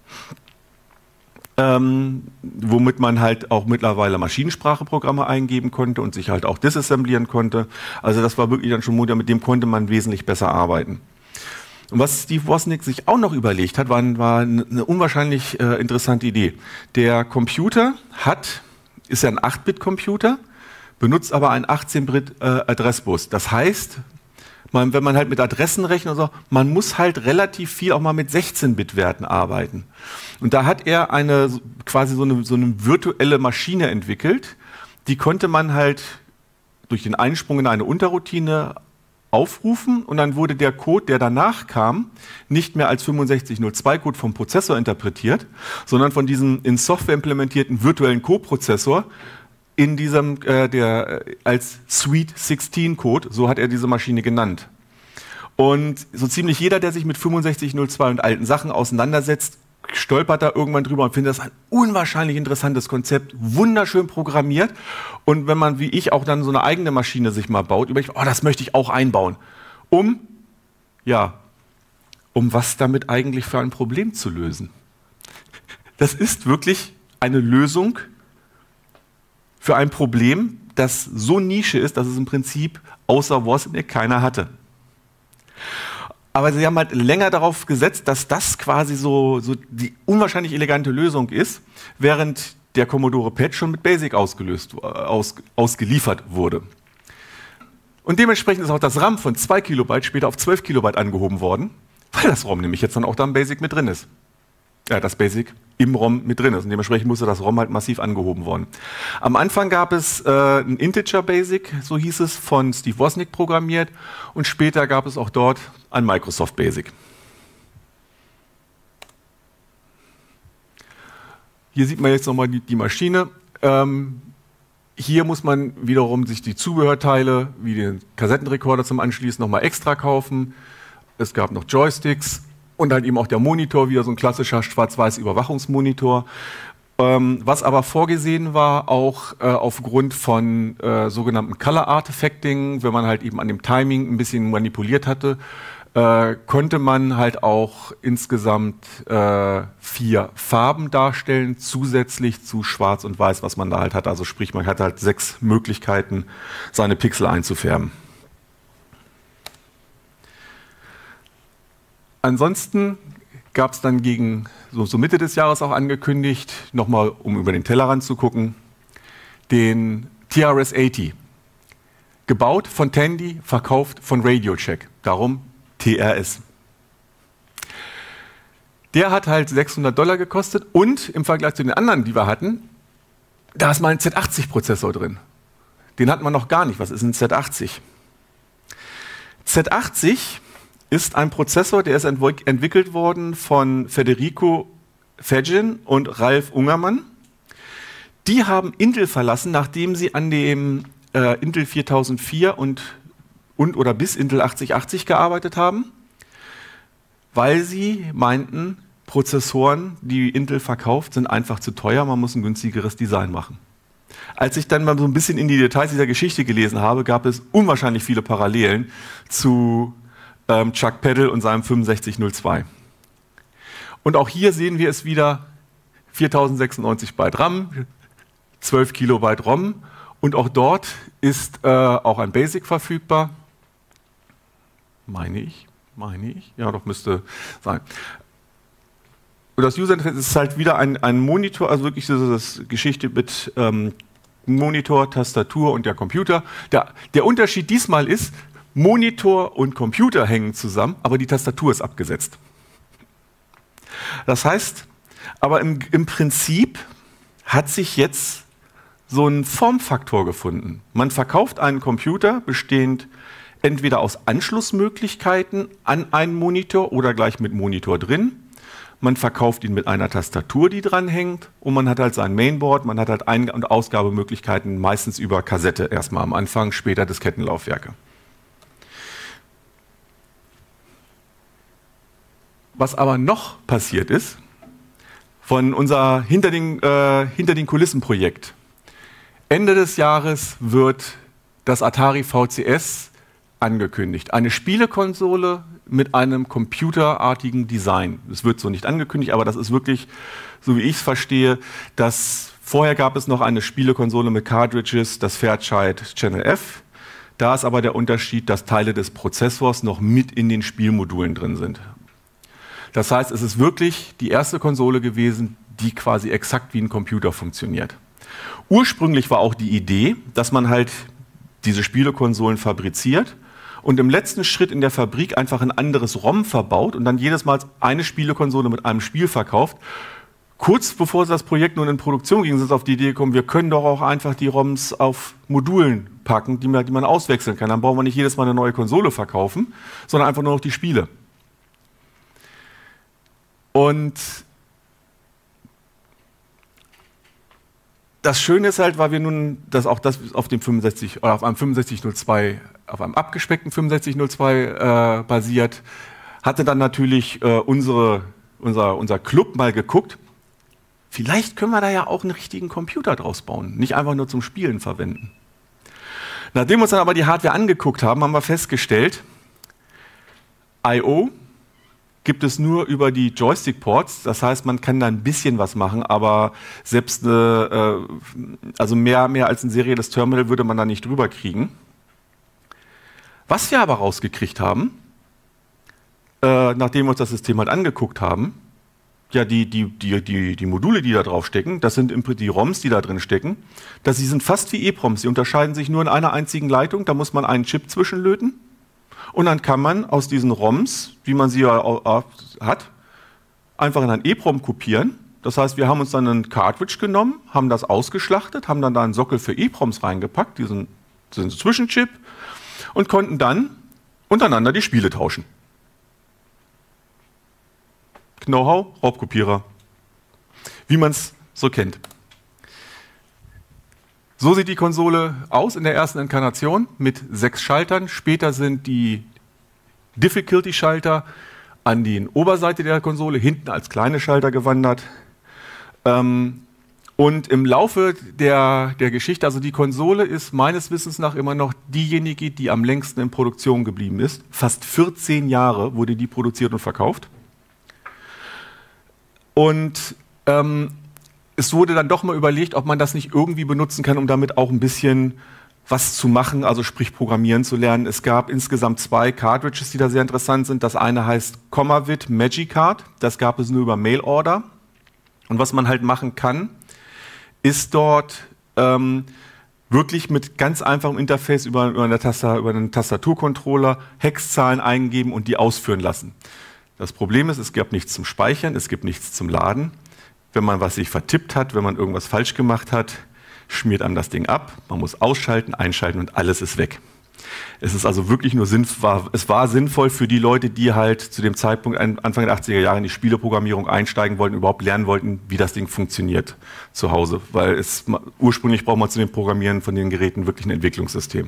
ähm, womit man halt auch mittlerweile Maschinenspracheprogramme eingeben konnte und sich halt auch disassemblieren konnte. Also das war wirklich dann schon ein Monitor, mit dem konnte man wesentlich besser arbeiten. Und was Steve Wozniak sich auch noch überlegt hat, war, war eine unwahrscheinlich äh, interessante Idee. Der Computer hat, ist ja ein acht Bit Computer, benutzt aber einen achtzehn Bit äh, Adressbus. Das heißt, man, wenn man halt mit Adressen rechnet, so, man muss halt relativ viel auch mal mit sechzehn Bit Werten arbeiten. Und da hat er eine quasi so eine, so eine virtuelle Maschine entwickelt, die konnte man halt durch den Einsprung in eine Unterroutine aufrufen und dann wurde der Code, der danach kam, nicht mehr als fünfundsechzig null zwei Code vom Prozessor interpretiert, sondern von diesem in Software implementierten virtuellen Coprozessor in diesem, äh, der, äh, als Sweet sechzehn Code, so hat er diese Maschine genannt. Und so ziemlich jeder, der sich mit fünfundsechzig null zwei und alten Sachen auseinandersetzt, stolpert da irgendwann drüber und findet das ein unwahrscheinlich interessantes Konzept, wunderschön programmiert. Und wenn man wie ich auch dann so eine eigene Maschine sich mal baut, überlegt, oh, das möchte ich auch einbauen, um, ja, um was damit eigentlich für ein Problem zu lösen. Das ist wirklich eine Lösung für ein Problem, das so Nische ist, dass es im Prinzip außer Wozniak keiner hatte. Aber sie haben halt länger darauf gesetzt, dass das quasi so, so die unwahrscheinlich elegante Lösung ist, während der Commodore P E T schon mit BASIC ausgelöst, aus, ausgeliefert wurde. Und dementsprechend ist auch das RAM von zwei Kilobyte später auf zwölf Kilobyte angehoben worden, weil das ROM nämlich jetzt dann auch da im BASIC mit drin ist. Ja, das BASIC im ROM mit drin ist und dementsprechend musste das ROM halt massiv angehoben worden. Am Anfang gab es äh, ein Integer BASIC, so hieß es, von Steve Wozniak programmiert und später gab es auch dort ein Microsoft BASIC. Hier sieht man jetzt nochmal die, die Maschine. Ähm, hier muss man wiederum sich die Zubehörteile, wie den Kassettenrekorder zum Anschließen, nochmal extra kaufen. Es gab noch Joysticks. Und halt eben auch der Monitor, wieder so ein klassischer schwarz-weiß Überwachungsmonitor. Ähm, was aber vorgesehen war, auch äh, aufgrund von äh, sogenannten Color Artifacting, wenn man halt eben an dem Timing ein bisschen manipuliert hatte, äh, konnte man halt auch insgesamt äh, vier Farben darstellen, zusätzlich zu Schwarz und Weiß, was man da halt hat. Also sprich, man hat halt sechs Möglichkeiten, seine Pixel einzufärben. Ansonsten gab es dann gegen so, so Mitte des Jahres auch angekündigt, nochmal um über den Tellerrand zu gucken, den T R S achtzig. Gebaut von Tandy, verkauft von RadioCheck. Darum T R S. Der hat halt sechshundert Dollar gekostet und im Vergleich zu den anderen, die wir hatten, da ist mal ein Z achtzig Prozessor drin. Den hatten wir noch gar nicht. Was ist ein Z achtzig? Z achtzig ist ein Prozessor, der ist entwick entwickelt worden von Federico Fagin und Ralf Ungermann. Die haben Intel verlassen, nachdem sie an dem äh, Intel viertausendvier und, und oder bis Intel achtzig achtzig gearbeitet haben, weil sie meinten, Prozessoren, die Intel verkauft, sind einfach zu teuer, man muss ein günstigeres Design machen. Als ich dann mal so ein bisschen in die Details dieser Geschichte gelesen habe, gab es unwahrscheinlich viele Parallelen zu ähm, Chuck Peddle und seinem fünfundsechzig null zwei. Und auch hier sehen wir es wieder, viertausendsechsundneunzig Byte RAM, zwölf Kilobyte ROM und auch dort ist äh, auch ein BASIC verfügbar. Meine ich, meine ich, ja doch müsste sein. Und das User Interface ist halt wieder ein, ein Monitor, also wirklich so das Geschichte mit ähm, Monitor, Tastatur und der Computer. Der, der Unterschied diesmal ist, Monitor und Computer hängen zusammen, aber die Tastatur ist abgesetzt. Das heißt, aber im, im Prinzip hat sich jetzt so ein Formfaktor gefunden. Man verkauft einen Computer bestehend entweder aus Anschlussmöglichkeiten an einen Monitor oder gleich mit Monitor drin. Man verkauft ihn mit einer Tastatur, die dran hängt, und man hat halt sein Mainboard, man hat halt Ein- und Ausgabemöglichkeiten, meistens über Kassette erstmal am Anfang, später Diskettenlaufwerke. Was aber noch passiert ist, von unser Hinter den, äh, Hinter den Kulissen Projekt. Ende des Jahres wird das Atari V C S angekündigt. Eine Spielekonsole mit einem computerartigen Design. Es wird so nicht angekündigt, aber das ist wirklich, so wie ich es verstehe, dass vorher gab es noch eine Spielekonsole mit Cartridges, das Fairchild Channel F. Da ist aber der Unterschied, dass Teile des Prozessors noch mit in den Spielmodulen drin sind. Das heißt, es ist wirklich die erste Konsole gewesen, die quasi exakt wie ein Computer funktioniert. Ursprünglich war auch die Idee, dass man halt diese Spielekonsolen fabriziert und im letzten Schritt in der Fabrik einfach ein anderes ROM verbaut und dann jedes Mal eine Spielekonsole mit einem Spiel verkauft. Kurz bevor das Projekt nun in Produktion ging, sind sie auf die Idee gekommen, wir können doch auch einfach die ROMs auf Modulen packen, die man, die man auswechseln kann. Dann brauchen wir nicht jedes Mal eine neue Konsole verkaufen, sondern einfach nur noch die Spiele. Und das Schöne ist halt, weil wir nun das auch das auf dem fünfundsechzig oder auf einem fünfundsechzig null zwei, auf einem abgespeckten fünfundsechzig null zwei äh, basiert, hatte dann natürlich äh, unsere, unser, unser Club mal geguckt, vielleicht können wir da ja auch einen richtigen Computer draus bauen, nicht einfach nur zum Spielen verwenden. Nachdem wir uns dann aber die Hardware angeguckt haben, haben wir festgestellt, I O gibt es nur über die Joystick-Ports. Das heißt, man kann da ein bisschen was machen, aber selbst eine, äh, also mehr, mehr als ein serielles Terminal würde man da nicht drüber kriegen. Was wir aber rausgekriegt haben, äh, nachdem wir uns das System halt angeguckt haben, ja, die, die, die, die, die Module, die da drauf stecken, das sind im Prinzip die ROMs, die da drin stecken, dass sie sind fast wie EPROMs. Sie unterscheiden sich nur in einer einzigen Leitung, da muss man einen Chip zwischenlöten. Und dann kann man aus diesen ROMs, wie man sie ja hat, einfach in ein EPROM kopieren. Das heißt, wir haben uns dann einen Cartridge genommen, haben das ausgeschlachtet, haben dann da einen Sockel für EPROMs reingepackt, diesen, diesen Zwischenchip, und konnten dann untereinander die Spiele tauschen. Know-how, Raubkopierer, wie man es so kennt. So sieht die Konsole aus in der ersten Inkarnation mit sechs Schaltern. Später sind die Difficulty-Schalter an die Oberseite der Konsole, hinten als kleine Schalter gewandert. Ähm, und im Laufe der, der Geschichte, also die Konsole ist meines Wissens nach immer noch diejenige, die am längsten in Produktion geblieben ist. Fast vierzehn Jahre wurde die produziert und verkauft. Und ähm, es wurde dann doch mal überlegt, ob man das nicht irgendwie benutzen kann, um damit auch ein bisschen was zu machen, also sprich Programmieren zu lernen. Es gab insgesamt zwei Cartridges, die da sehr interessant sind. Das eine heißt Comavit Magicard, das gab es nur über Mail-Order. Und was man halt machen kann, ist dort ähm, wirklich mit ganz einfachem Interface über, über, eine Taster, über einen Tastaturcontroller Hexzahlen eingeben und die ausführen lassen. Das Problem ist, es gibt nichts zum Speichern, es gibt nichts zum Laden. Wenn man was sich vertippt hat, wenn man irgendwas falsch gemacht hat, schmiert einem das Ding ab. Man muss ausschalten, einschalten und alles ist weg. Es ist also wirklich nur sinnvoll, es war sinnvoll für die Leute, die halt zu dem Zeitpunkt Anfang der achtziger Jahre in die Spieleprogrammierung einsteigen wollten, überhaupt lernen wollten, wie das Ding funktioniert zu Hause. Weil es ursprünglich braucht man zu dem Programmieren von den Geräten wirklich ein Entwicklungssystem.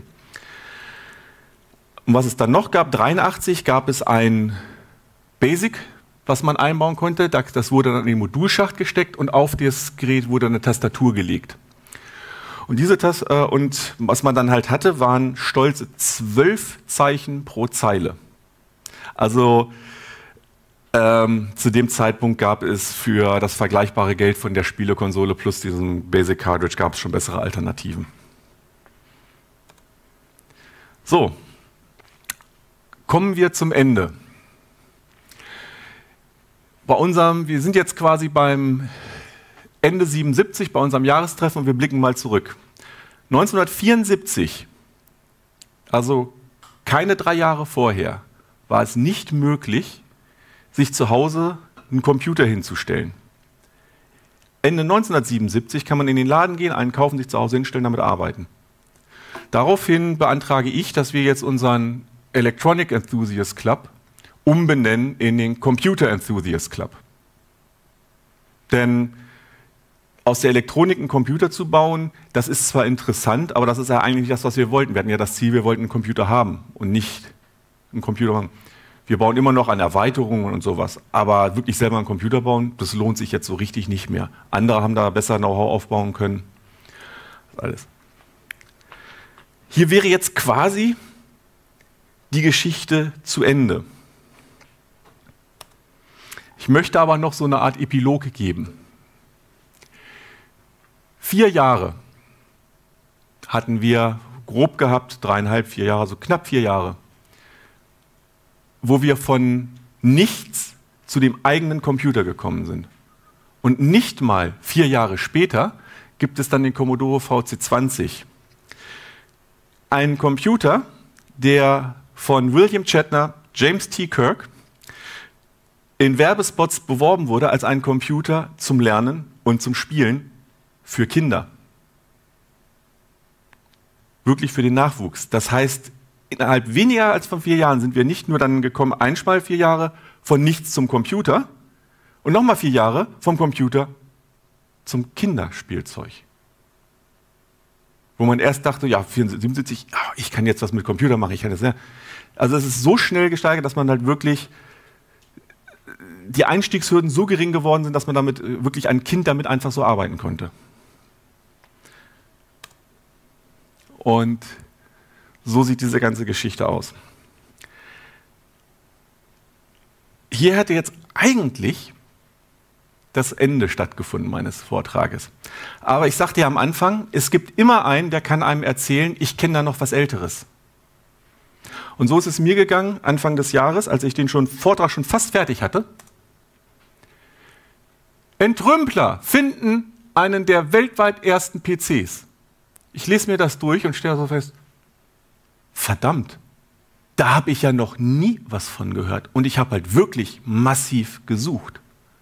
Und was es dann noch gab, dreiundachtzig gab es ein Basic, was man einbauen konnte. Das wurde dann in den Modulschacht gesteckt und auf das Gerät wurde eine Tastatur gelegt. Und, diese Tas äh, und was man dann halt hatte, waren stolze zwölf Zeichen pro Zeile. Also ähm, zu dem Zeitpunkt gab es für das vergleichbare Geld von der Spielekonsole plus diesem Basic Cartridge gab es schon bessere Alternativen. So, kommen wir zum Ende. Bei unserem, wir sind jetzt quasi beim Ende siebenundsiebzig, bei unserem Jahrestreffen, und wir blicken mal zurück. neunzehnhundertvierundsiebzig, also keine drei Jahre vorher, war es nicht möglich, sich zu Hause einen Computer hinzustellen. Ende neunzehnhundertsiebenundsiebzig kann man in den Laden gehen, einen kaufen, sich zu Hause hinstellen, damit arbeiten. Daraufhin beantrage ich, dass wir jetzt unseren Electronic Enthusiast Club umbenennen in den Computer Enthusiast Club. Denn aus der Elektronik einen Computer zu bauen, das ist zwar interessant, aber das ist ja eigentlich nicht das, was wir wollten. Wir hatten ja das Ziel, wir wollten einen Computer haben und nicht einen Computer machen. Wir bauen immer noch an Erweiterungen und sowas, aber wirklich selber einen Computer bauen, das lohnt sich jetzt so richtig nicht mehr. Andere haben da besser Know-how aufbauen können. Das alles. Hier wäre jetzt quasi die Geschichte zu Ende. Ich möchte aber noch so eine Art Epilog geben. Vier Jahre hatten wir grob gehabt, dreieinhalb, vier Jahre, so knapp vier Jahre, wo wir von nichts zu dem eigenen Computer gekommen sind. Und nicht mal vier Jahre später gibt es dann den Commodore V C zwanzig. Ein Computer, der von William Shatner, James T. Kirk in Werbespots beworben wurde als ein Computer zum Lernen und zum Spielen für Kinder. Wirklich für den Nachwuchs. Das heißt, innerhalb weniger als von vier Jahren sind wir nicht nur dann gekommen, einmal vier Jahre von nichts zum Computer und nochmal vier Jahre vom Computer zum Kinderspielzeug. Wo man erst dachte, ja, siebenundsiebzig, ich kann jetzt was mit Computer machen. Ich kann das, ja. Also es ist so schnell gesteigert, dass man halt wirklich die Einstiegshürden so gering geworden sind, dass man damit wirklich ein Kind damit einfach so arbeiten konnte. Und so sieht diese ganze Geschichte aus. hier hätte jetzt eigentlich das Ende stattgefunden meines Vortrages. Aber ich sagte ja am Anfang, es gibt immer einen, der kann einem erzählen, ich kenne da noch was Älteres. Und so ist es mir gegangen, Anfang des Jahres, als ich den schon, Vortrag schon fast fertig hatte. Entrümpler finden einen der weltweit ersten P Cs. Ich lese mir das durch und stelle so fest, verdammt, da habe ich ja noch nie was von gehört. Und ich habe halt wirklich massiv gesucht.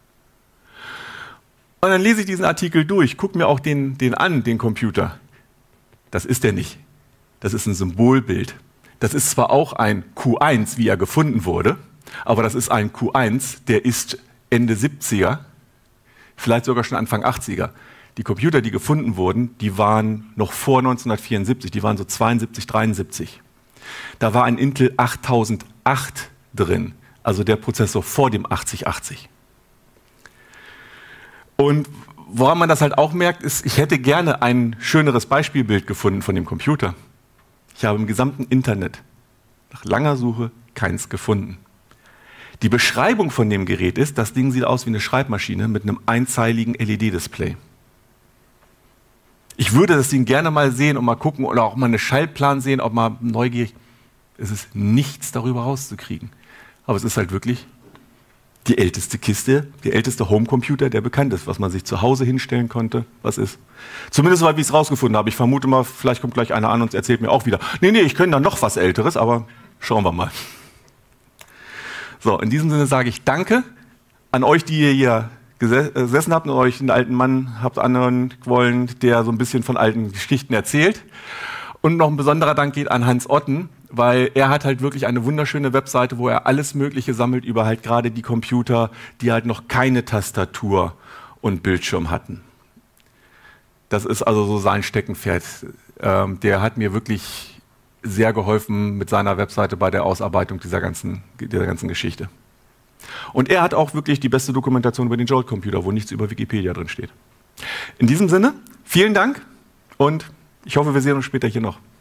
Und dann lese ich diesen Artikel durch, gucke mir auch den, den an, den Computer. Das ist der nicht. Das ist ein Symbolbild. Das ist zwar auch ein Q eins, wie er gefunden wurde, aber das ist ein Q eins, der ist Ende siebziger, vielleicht sogar schon Anfang achtziger. Die Computer, die gefunden wurden, die waren noch vor neunzehnhundertvierundsiebzig, die waren so zweiundsiebzig, dreiundsiebzig. Da war ein Intel achttausendacht drin, also der Prozessor vor dem achtzig achtzig. Und woran man das halt auch merkt, ist, ich hätte gerne ein schöneres Beispielbild gefunden von dem Computer. Ich habe im gesamten Internet nach langer Suche keins gefunden. Die Beschreibung von dem Gerät ist, das Ding sieht aus wie eine Schreibmaschine mit einem einzeiligen L E D-Display. Ich würde das Ding gerne mal sehen und mal gucken oder auch mal eine Schaltplan sehen, ob mal neugierig. Es ist nichts darüber rauszukriegen. Aber es ist halt wirklich die älteste Kiste, der älteste Homecomputer, der bekannt ist, was man sich zu Hause hinstellen konnte, was ist. Zumindest, weil ich es rausgefunden habe. Ich vermute mal, vielleicht kommt gleich einer an und erzählt mir auch wieder, nee, nee, ich könnte da noch was Älteres, aber schauen wir mal. So, in diesem Sinne sage ich Danke an euch, die ihr hier gesessen habt und euch einen alten Mann habt anhören wollen, der so ein bisschen von alten Geschichten erzählt. Und noch ein besonderer Dank geht an Hans Otten, weil er hat halt wirklich eine wunderschöne Webseite, wo er alles Mögliche sammelt über halt gerade die Computer, die halt noch keine Tastatur und Bildschirm hatten. Das ist also so sein Steckenpferd. Ähm, der hat mir wirklich sehr geholfen mit seiner Webseite bei der Ausarbeitung dieser ganzen, dieser ganzen Geschichte. Und er hat auch wirklich die beste Dokumentation über den Jolt-Computer, wo nichts über Wikipedia drin steht. In diesem Sinne, vielen Dank und ich hoffe, wir sehen uns später hier noch.